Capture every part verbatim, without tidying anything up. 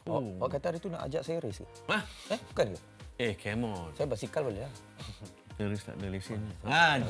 Awak, awak kata hari tu nak ajak saya race ke? Hah? Eh, bukan ke? Eh, come on. Saya basikal boleh lah. Terus tak ada lesen. Ah,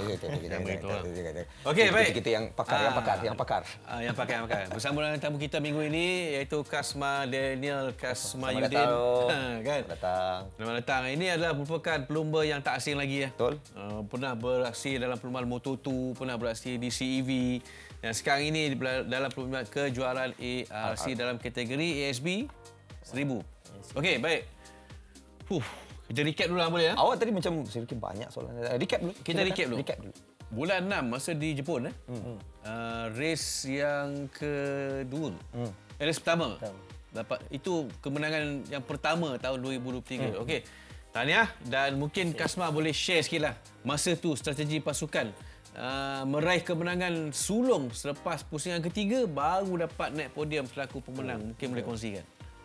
Okey, baik. Kita yang pakar, yang pakar, yang pakar. Ah, yang pakar, yang pakar. Bersama dengan tamu kita minggu ini iaitu Kasma Daniel Kasma Selamat Yudin. datang. Ha, kan? Selamat datang. Selamat datang. Ini adalah merupakan pelumba yang tak asing lagi ya. Betul. Uh, pernah beraksi dalam perlumbaan Moto dua, pernah beraksi di C E V. Dan sekarang ini dalam perlumbaan kejuaraan A R C dalam kategori A S B seribu. Okey, baik. Huh, kita recap dulu lah boleh ya? Awak tadi macam sedikit banyak soalan. Recap dulu. Kita recap dulu. Recap dulu. Bulan enam masa di Jepun eh. Hmm. Uh, race yang kedua. Hmm. Eh, race pertama. pertama. Dapat itu kemenangan yang pertama tahun dua ribu dua puluh tiga. Hmm. Okey. Tahniah dan mungkin Kasma boleh share sikitlah masa tu strategi pasukan uh, meraih kemenangan sulung selepas pusingan ketiga baru dapat naik podium selaku pemenang. Hmm. Mungkin boleh kongsikan.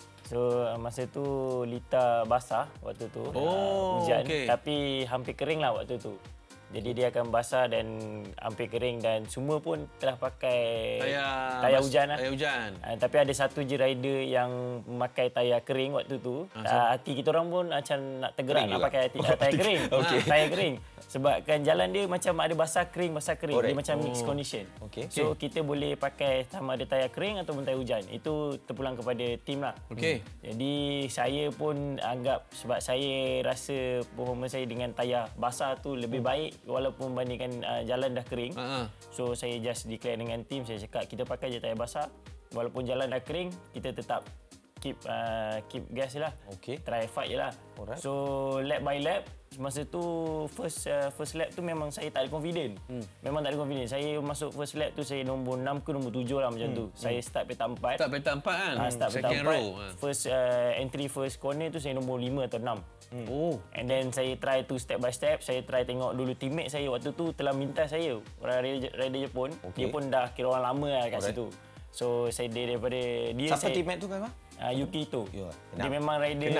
So masa tu Lita basah waktu tu. Oh, uh, hujan okay. Tapi hampir kering lah waktu tu. Jadi dia akan basah dan hampir kering dan semua pun telah pakai tayar, tayar hujan lah. Tayar hujan. Uh, tapi ada satu je rider yang memakai tayar kering waktu tu. Uh, hati kita orang pun macam nak tergerak nak pakai hati, uh, tayar kering. Okay. Tayar kering. Sebab kan jalan dia macam ada basah kering, basah kering. Alright. Dia macam oh. mixed condition. Okay. So okay. kita boleh pakai sama ada tayar kering ataupun tayar hujan. Itu terpulang kepada tim lah. Okay. Jadi saya pun anggap sebab saya rasa performance saya dengan tayar basah tu lebih hmm. baik walaupun bandingkan uh, jalan dah kering. Uh-huh. So saya just declare dengan tim, saya cakap kita pakai je tayar basah. Walaupun jalan dah kering, kita tetap keep uh, keep gas je lah. Okay. Try fight je lah. Alright. So lap by lap, masa tu first uh, first lap tu memang saya tak ada confident. Hmm. Memang tak ada confident. Saya masuk first lap tu saya nombor enam ke nombor tujuh lah macam hmm. tu. Saya start petak empat. Start petak empat kan? Ha, start petak Second empat. row. First uh, entry first corner tu saya nombor lima atau enam. Hmm. Oh. And then saya try tu step by step. Saya try tengok dulu teammate saya waktu tu telah minta saya. Orang rider, rider Jepun. Okay. Dia pun dah kira orang lama lah kat Alright. situ. So saya dia daripada dia Siapa saya, teammate tu kan? Uh, Yuki tu. Yo, dia memang rider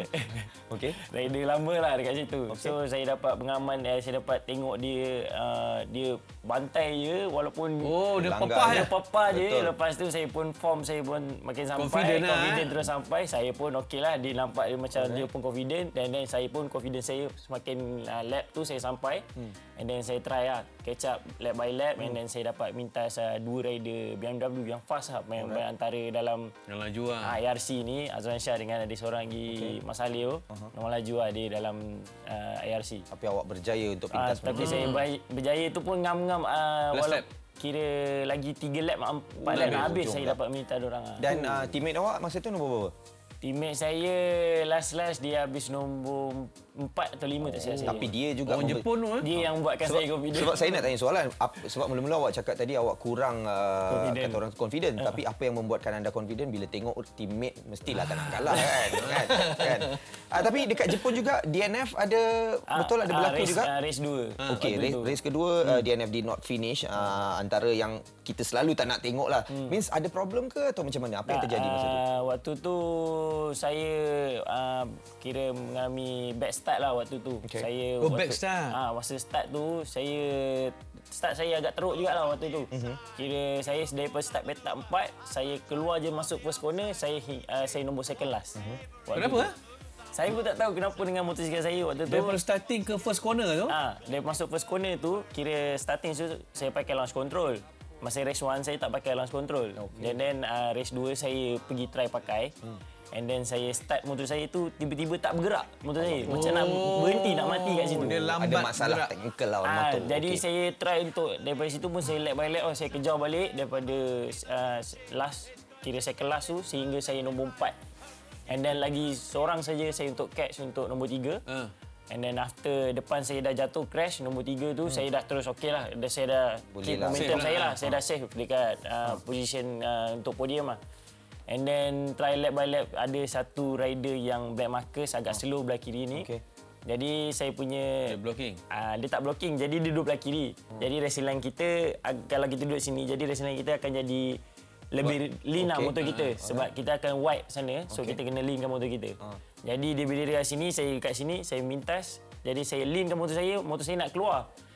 okey. Rider lama lah dekat situ. Okay. So saya dapat pengalaman eh, saya dapat tengok dia uh, dia bantai je walaupun oh dia papah dia papah je. Lepas tu saya pun form saya pun makin sampai confident, confident lah, terus sampai. Saya pun okeylah dia nampak dia macam okay. dia pun confident dan then saya pun confidence saya semakin uh, lap tu saya sampai. Hmm. And then saya try lah catch up lap by lap hmm. and then saya dapat mintas uh, dua rider B M W yang fast lah main right. antara dalam yang laju lah. Uh, A R C ni Azwan Shah dengan ada seorang lagi okay. Mas Alio uh-huh. Nombor laju lah dia dalam uh, A R C. Tapi awak berjaya untuk pintas. Uh, tapi hmm. saya berjaya tu pun ngam-ngam uh, walau kira lagi tiga lap empat lap nak habis saya dapat minta diorang. Dan uh, teammate awak masa tu nombor berapa? Teammate saya last-last dia habis nombor empat atau lima tak silap saya. Tapi dia juga orang Jepun tu eh? Dia yang buatkan sebab, saya confident. Sebab saya nak tanya soalan, sebab mula-mula awak cakap tadi awak kurang uh, kata orang confident, uh. tapi apa yang membuatkan anda confident bila tengok teammate mestilah tak nak kalah kan? kan? kan? Uh, tapi dekat Jepun juga D N F ada uh, betul ada berlaku uh, race, juga? Uh, race dua. Okey, race, race kedua hmm. uh, D N F did not finish uh, antara yang kita selalu tak nak tengok lah. Hmm. Means ada problem ke atau macam mana? Apa yang terjadi masa tu? Uh, waktu tu saya uh, kira mengalami bad start lah waktu tu. Okay. Saya oh, waktu, bad start? Ah, masa start tu, saya start saya agak teruk juga lah waktu tu. Uh-huh. Kira saya daripada start petak empat, saya keluar je masuk first corner, saya uh, saya nombor second last. Uh-huh. Kenapa? Tu. Saya pun tak tahu kenapa dengan motosikal saya waktu tu. Daripada starting ke first corner tu? Ah, dari masuk first corner tu, kira starting tu saya pakai launch control. Masa race one saya tak pakai launch control. Okay. And then uh, race two saya pergi try pakai. Hmm. And then saya start motor saya tu tiba-tiba tak bergerak motor saya. Oh. Macam nak berhenti nak mati kat situ. Dia lambat. Ada masalah gerak. Teknikal lah ah, motor. Jadi okay. saya try untuk daripada situ pun saya lap by lap saya kejar balik daripada uh, last kira second last tu sehingga saya nombor empat. And then lagi seorang saja saya untuk catch untuk nombor tiga. Uh. And then after depan saya dah jatuh crash nombor tiga tu hmm. saya dah terus okey lah. Dah saya dah keep lah. momentum saya lah. lah. Saya dah safe dekat uh, hmm. position uh, untuk podium lah. And then try lap by lap ada satu rider yang black markers agak hmm. slow belah kiri ni. Okay. Jadi saya punya dia blocking. Uh, dia tak blocking jadi dia duduk belah kiri. Hmm. Jadi racing line kita uh, kalau kita duduk sini jadi racing line kita akan jadi lebih lean lah okay. motor kita uh, sebab right. kita akan wide sana so okay. kita kena leankan motor kita. Uh. Jadi dia berdiri kat sini, saya kat sini, saya mintas. Jadi saya leankan motor saya, motor saya nak keluar.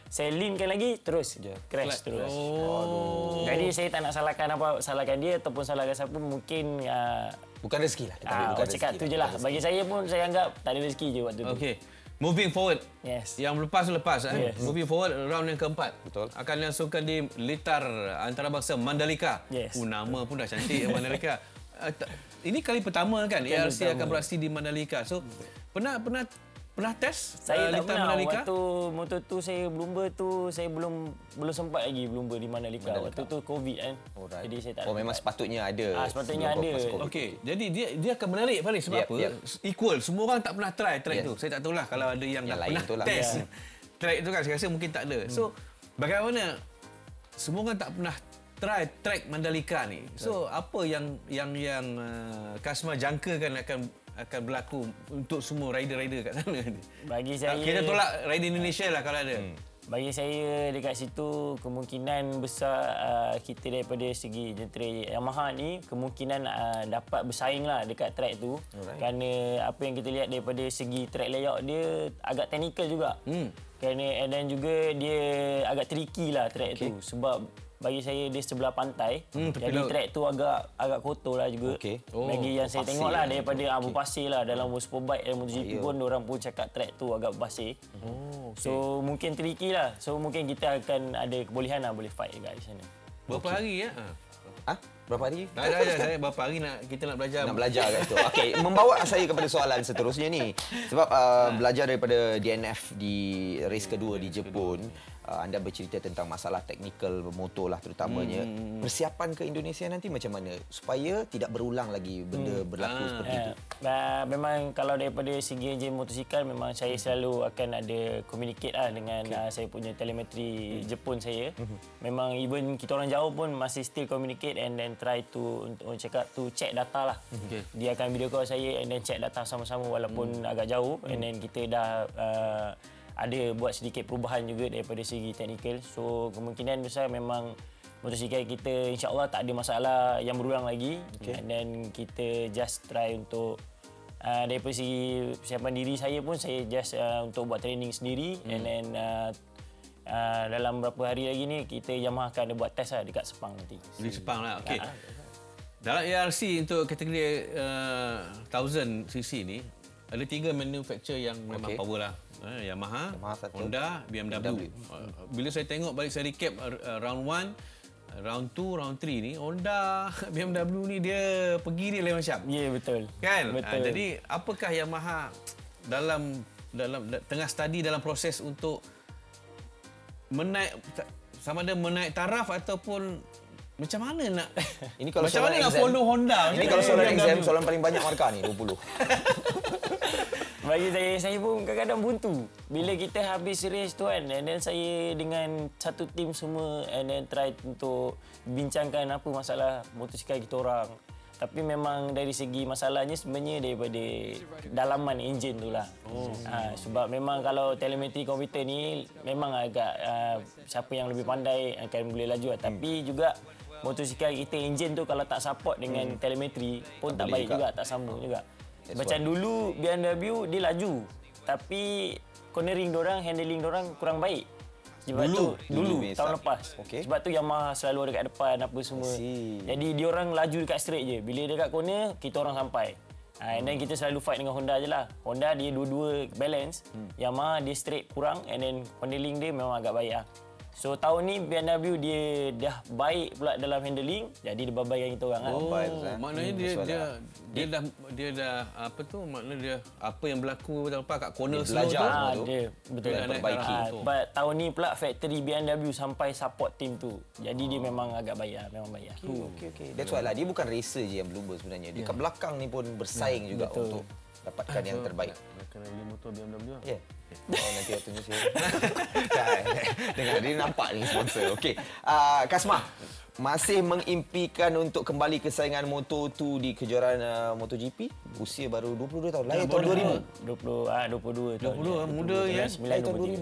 saya leankan lagi terus je crash Flat. terus. Oh. Jadi saya tak nak salahkan apa salahkan dia ataupun salahkan siapa, mungkin uh, Bukan rezeki lah. Kita ah, bukan orang cakap rezeki tu je lah. Bagi saya pun saya anggap tak ada rezeki je waktu tu. Okey. Moving forward. Yes. Yang lepas tu lepas. Eh? Yes. Moving forward, round yang keempat. Betul. Akan dilangsungkan di Litar Antarabangsa Mandalika. Yes. Oh, nama pun dah cantik Mandalika. Uh, ta- ini kali pertama kan A R C akan beraksi di Mandalika. So, pernah pernah pernah test Saya uh, tak Litar pernah. Mandalika? Waktu motor tu saya Bloomber tu saya belum belum sempat lagi Bloomber di Mandalika. Waktu tu Covid kan. Alright. Jadi saya tak. Oh, memang sepatutnya ada. Ah, sepatutnya sebelum ada. masa Covid. Okey, jadi dia dia akan menarik Faris sebab Yep, apa? yep. Equal, semua orang tak pernah try track Yes. tu. Saya tak tahulah kalau ada yang, Yang dah lain pernah tu lah. test Ya. track tu kan, saya rasa mungkin tak ada. So, bagaimana semua orang tak pernah try track Mandalika ni. So, apa yang yang yang uh, Kasma jangkakan akan akan berlaku untuk semua rider-rider kat sana ni? Bagi saya Kita tolak rider Indonesia lah kalau ada. Hmm. Bagi saya dekat situ kemungkinan besar uh, kita daripada segi jentera Yamaha ni kemungkinan uh, dapat bersaing lah dekat track tu. Alright. Kerana apa yang kita lihat daripada segi track layout dia agak technical juga. Hmm. Kerana and then juga dia agak tricky lah track okay. tu sebab bagi saya dia sebelah pantai. Hmm, jadi laut. Track tu agak agak kotor lah juga. Okay. Oh, bagi yang saya tengok lah daripada okay. Abu Pasir lah dalam Superbike dan MotoGP pun diorang pun cakap track tu agak pasir. Oh, okay. So mungkin tricky lah. So mungkin kita akan ada kebolehan lah boleh fight dekat di sana. Berapa okay. hari ya? Ha? Berapa hari? Dah, dah, dah, dah. Berapa hari nak kita nak belajar? Nak belajar kat situ. Okey, membawa saya kepada soalan seterusnya ni. Sebab uh, belajar daripada D N F di race kedua di Jepun, uh, anda bercerita tentang masalah teknikal motor lah terutamanya. Hmm. Persiapan ke Indonesia nanti macam mana supaya tidak berulang lagi benda hmm. berlaku ah. seperti itu? Uh, memang kalau daripada segi enjin motosikal memang saya selalu akan ada communicate lah dengan okay. uh, saya punya telemetri hmm. Jepun saya. Hmm. Memang even kita orang jauh pun masih still communicate and then try to untuk orang cakap to check data lah. Okay. Dia akan video call saya and then check data sama-sama walaupun hmm. agak jauh hmm. and then kita dah uh, ada buat sedikit perubahan juga daripada segi teknikal. So kemungkinan besar memang motosikal kita insya-Allah tak ada masalah yang berulang lagi. Okay. And then kita just try untuk uh, daripada segi persiapan diri saya pun saya just uh, untuk buat training sendiri hmm. and then uh, Uh, dalam beberapa hari lagi ni kita Yamaha akan ada buat test lah dekat Sepang nanti. Di Sepang lah. Okey. Uh, Dalam A R C untuk kategori uh, one thousand cc ni ada tiga manufacturer yang memang okay. power lah. Uh, Yamaha, Yamaha Honda, B M W. B M W. Uh, bila saya tengok balik saya recap uh, round one, uh, round two, round three ni Honda, B M W ni dia pergi dia lain macam. Ya yeah, betul. Kan? Betul. Uh, jadi apakah Yamaha dalam dalam tengah study dalam proses untuk menaik sama ada menaik taraf ataupun macam mana nak ini kalau macam mana exam, nak follow Honda ini kalau soalan exam soalan paling banyak markah ni dua puluh. Bagi saya saya pun kadang-kadang buntu bila kita habis race tu kan and then saya dengan satu tim semua and then try untuk bincangkan apa masalah motosikal kita orang. Tapi memang dari segi masalahnya sebenarnya daripada dalaman enjin tu lah. Oh. Ha, sebab memang kalau telemetri komputer ni memang agak uh, siapa yang lebih pandai akan boleh laju lah. Hmm. Tapi juga motosikal kita enjin tu kalau tak support dengan hmm. telemetri pun tak, tak baik juga. juga, tak sambung juga. That's Macam why. dulu B M W dia laju. Tapi cornering diorang, handling diorang kurang baik. Sebab dulu, tu dulu, dulu tahun lepas. Okay. Sebab tu Yamaha selalu ada kat depan apa semua. Jadi dia orang laju dekat straight je. Bila dekat corner kita orang sampai. Ha, and then kita selalu fight dengan Honda je lah. Honda dia dua-dua balance. Hmm. Yamaha dia straight kurang and then handling dia memang agak baik lah. So tahun ni B M W dia dah baik pula dalam handling, jadi dia babaikan kita orang kan. Oh, kan? Maknanya dia dia, dia dia dah dia dah apa tu maknanya dia apa yang berlaku lepas kat corner slow tu ha, dia betul dia perbaiki. Ha, but tahun ni pula factory B M W sampai support team tu. Jadi oh. dia memang agak baik lah, memang baik lah. Okey okey okey. That's why lah dia bukan racer je yang berlumba sebenarnya. Dia yeah. kat belakang ni pun bersaing yeah, juga betul. untuk dapatkan yang terbaik. Kena beli motor B M W lah. Ya. Yeah. Oh, nanti waktu ni saya. Dengar dia nampak ni sponsor. Okey. Uh, Kasma masih mengimpikan untuk kembali ke saingan Moto dua di kejuaraan uh, MotoGP. Usia baru dua puluh dua tahun. Lahir tahun dua ribu. dua puluh ah dua puluh dua tahun. dua puluh dua muda ya. Lahir tahun dua ribu.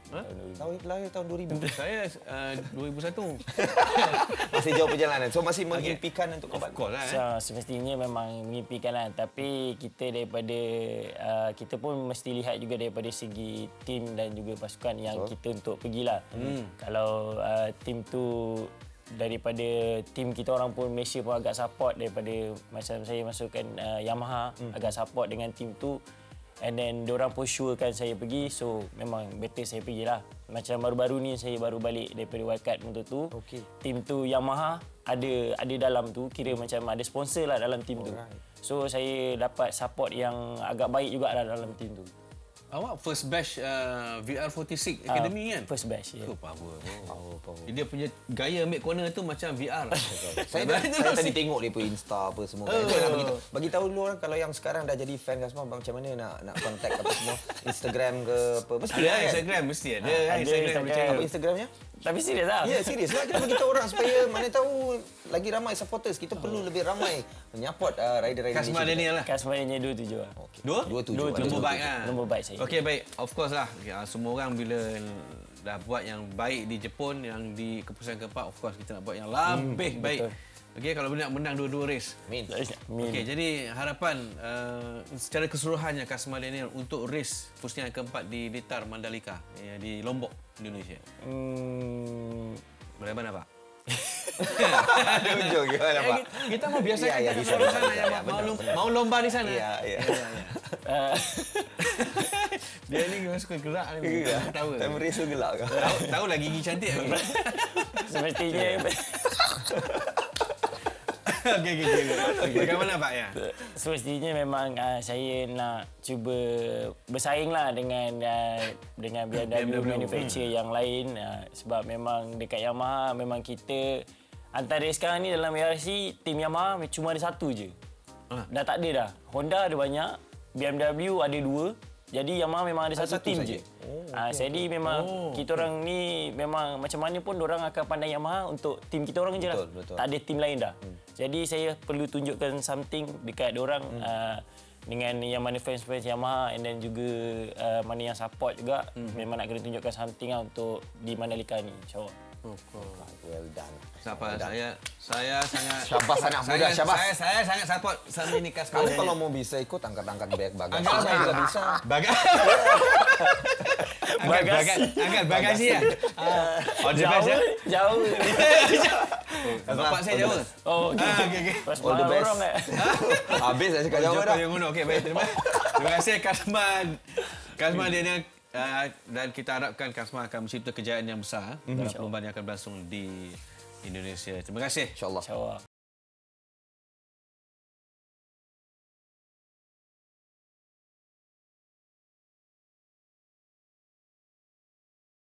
Ha? Tahun lahir tahun dua ribu. Saya uh, dua ribu satu. Masih jauh perjalanan. So masih mengimpikan untuk kembali. Of course lah. Eh. So, semestinya memang mengimpikan lah. Tapi kita daripada uh, kita pun mesti lihat juga daripada segi tim dan juga pasukan yang so. kita untuk pergilah. Hmm. Kalau uh, tim tu daripada tim kita orang pun Malaysia pun agak support daripada macam saya masukkan uh, Yamaha hmm. agak support dengan tim tu. And then diorang pun surekan saya pergi, so memang better saya pergilah. Macam baru-baru ni saya baru balik daripada wildcard untuk tu. Okay. Tim tu Yamaha ada ada dalam tu, kira macam ada sponsor lah dalam tim tu. So saya dapat support yang agak baik juga lah dalam tim tu. Awak first batch uh, V R forty-six Academy uh, kan? First batch, ya. Yeah. Oh, power. Power, power. Dia punya gaya ambil corner tu macam V R. saya dah, saya tadi tengok dia pun Insta apa semua. Uh. Kan. Bagi, bagi tahu dulu orang kalau yang sekarang dah jadi fan Kasmah macam mana nak nak contact apa semua. Instagram ke apa. Mesti ada kan? Instagram mesti ada. Ha, ada Instagram. Instagram. Apa Instagramnya? Tapi serius lah. Ya, serius lah. Kita bagi tahu orang supaya mana tahu lagi ramai supporters. Kita perlu lebih ramai menyaport uh, rider-rider Kasmah Daniel lah. Kasmah Daniel dua tujuh lah. Okay. Dua? Dua tujuh. Dua tujuh. Nombor baik lah. Nombor baik saya. Okey, baik. Of course lah. Ya, semua orang bila dah buat yang baik di Jepun, yang di keputusan keempat, of course kita nak buat yang lebih hmm, baik. Okey, kalau boleh nak menang dua-dua race. Amin. Okey, jadi harapan uh, secara keseluruhannya Kasmah Daniel untuk race pusingan keempat di Blitar Mandalika ya, di Lombok, Indonesia. Hmm. Bagaimana, Pak? Ada ujung gimana, Pak? Kita mau biasa ya, ya, kita bisa, di bisa, sana bisa, ya, ya, mau, benar, mau lomba di sana. Iya, iya. Dia ni memang suka gerak ni. Gerak. Tahu. Tak meresu gelak ke? Tahu, tahu lah gigi cantik. Semestinya Okey, okey, okey. Bagaimana, Pak ya? Semestinya memang uh, saya nak cuba bersaing lah dengan uh, dengan B M W, B M W manufacturer yang lain uh, sebab memang dekat Yamaha memang kita antara sekarang ni dalam V R C tim Yamaha cuma ada satu je. Uh. Dah tak ada dah. Honda ada banyak, B M W ada dua. Jadi Yamaha memang ada satu, satu tim saja. je. Oh, okay. uh, jadi memang oh, kita orang okay. ni memang macam mana pun orang akan pandang Yamaha untuk tim kita orang je lah. Betul. Tak ada tim lain dah. Hmm. Jadi saya perlu tunjukkan something dekat orang hmm. uh, dengan yang mana fans-fans Yamaha and then juga uh, mana yang support juga. Hmm. Memang nak kena tunjukkan something lah untuk di Mandalika ni. InsyaAllah. Oh, well done. Siapa saya saya sangat syabas anak muda syabas. Saya saya sangat support sama ini Kasmah. Kamu kalau mau bisa ikut angkat-angkat bag bagasi. Saya juga bisa. Bagasi. Bagasi. Angkat bagasi ya. Oh, jauh. Jauh. Bapak saya jauh. Oh, okey. Okey okey. All the best. Habis saya cakap jauh dah. Okey baik terima. Terima kasih Kasmah. Kasmah dia ni Uh, dan kita harapkan Kasmah akan mencipta kejayaan yang besar mm-hmm. dalam perlombaan yang akan berlangsung di Indonesia. Terima kasih. InsyaAllah. InsyaAllah.